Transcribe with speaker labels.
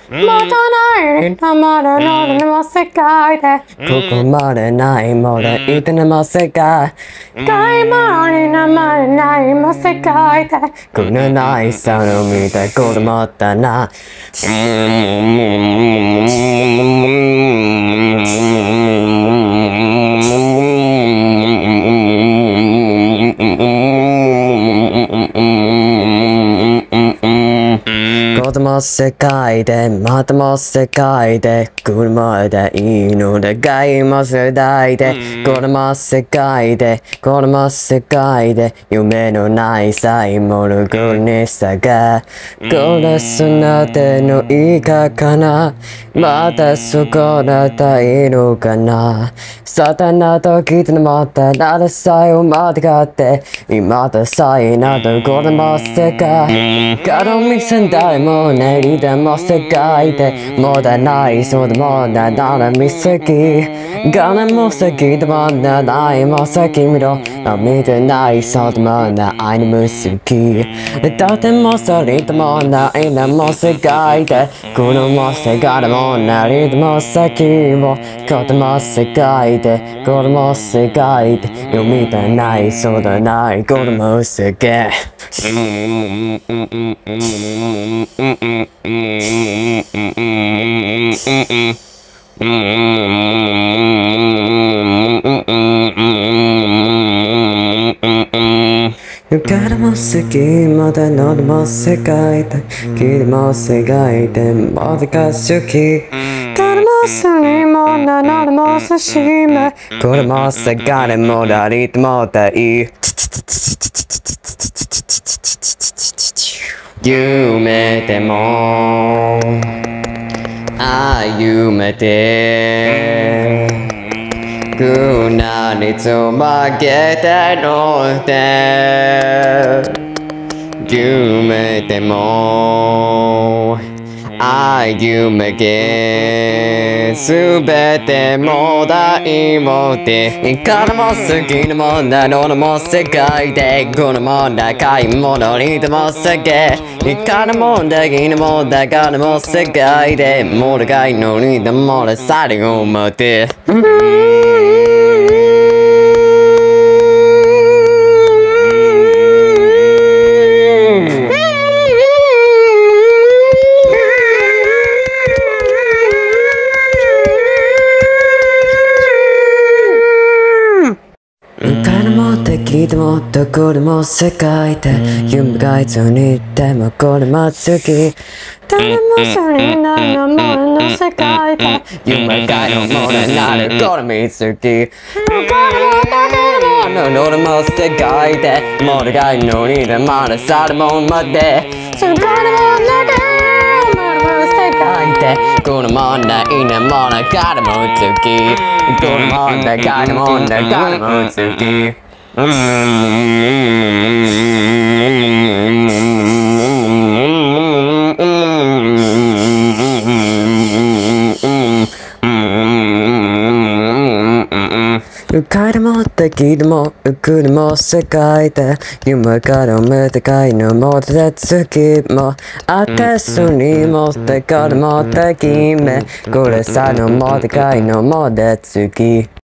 Speaker 1: またないたまらないの世界でここまでないもの言っての世界買い物に名前ないも世界でこのないさの見たい子供だな子供世界でまたも世界で車でいいので買いも世代で子供世界で子供世界で夢のない才物ぐにさがこれすなてのいいかかなまたそこだったいのかなサタンなと聞いてのまたならさえをまたがって今ださえなど子供世界から見せん誰もねりでも世界でもだないそうでもななら見すぎ金も先でもなないも先見ろ見てないそうでもな愛の無好きとてもそれともないなも世界でこのも世界でもなりでも先を子供世界で子供世界で読みたないそうだない子供世界Ukaidemo seakiまだのでも世界でdekidemo世界でまだが好き誰もすにもなのでもさしめこれも世界でもだりともだい夢でも歩めてくなりつまげてので夢でも歩めてすべても大もていかにも好きなもんだどのも世界でこのもんだ買い物にでも世界いかにもだきなもんだからも世界でもだかいのにでもだ最後までdekidemoどこでも世界で夢がいつにでもこれも好き誰もそれなのものの世界で夢がいのものなるこれも好きどれも世界でものがいのにでまださるもんまでそこでもこの問題なものからも好きこの問題から問題からも好きUkaidemo dekidemo kudemo世界で夢からめてかいのもて次もあってすにもってからもてきめこれさのもてかいのもで次